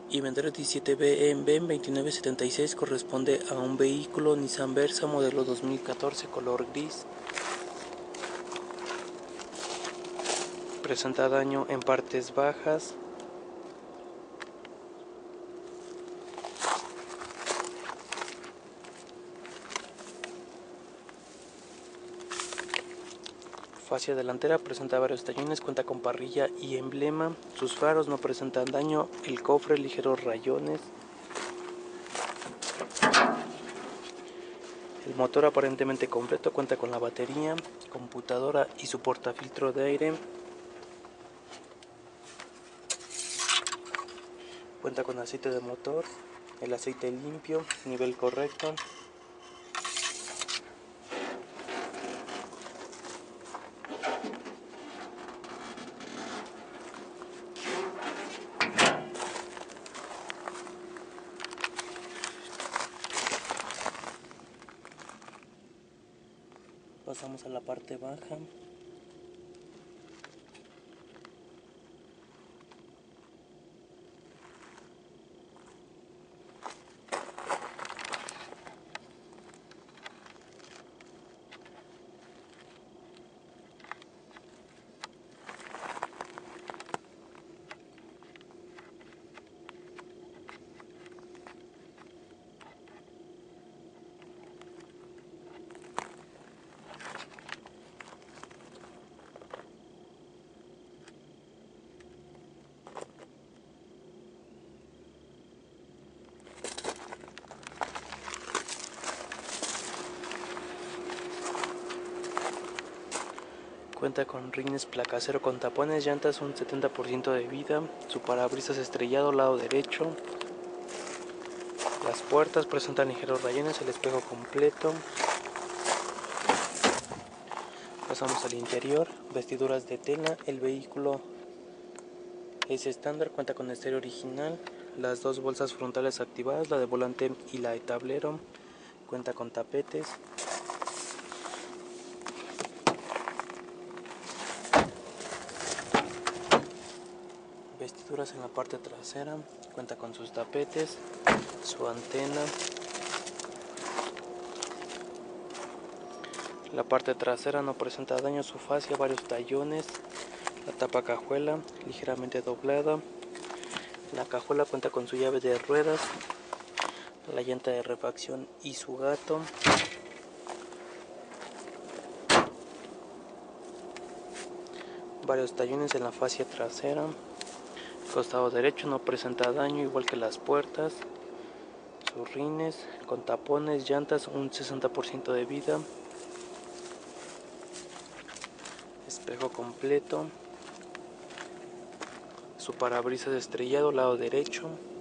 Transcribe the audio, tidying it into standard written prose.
Inventario 17BMB 2976 corresponde a un vehículo Nissan Versa modelo 2014 color gris. Presenta daño en partes bajas. Fascia delantera presenta varios tallones, cuenta con parrilla y emblema. Sus faros no presentan daño. El cofre ligeros rayones. El motor aparentemente completo, cuenta con la batería, computadora y su portafiltro de aire. Cuenta con aceite de motor, el aceite limpio, nivel correcto. Pasamos a la parte baja. Cuenta con rines placa cero con tapones, llantas un 70% de vida, su parabrisas estrellado lado derecho. Las puertas presentan ligeros rayones, el espejo completo. Pasamos al interior, vestiduras de tela, el vehículo es estándar, cuenta con estéreo original, las dos bolsas frontales activadas, la de volante y la de tablero, cuenta con tapetes. Vestiduras en la parte trasera, cuenta con sus tapetes, su antena. La parte trasera no presenta daño, su fascia, varios tallones. La tapa cajuela ligeramente doblada. La cajuela cuenta con su llave de ruedas, la llanta de refacción y su gato. Varios tallones en la fascia trasera. El costado derecho no presenta daño, igual que las puertas. Sus rines con tapones, llantas un 60% de vida. Espejo completo. Su parabrisas estrellado lado derecho.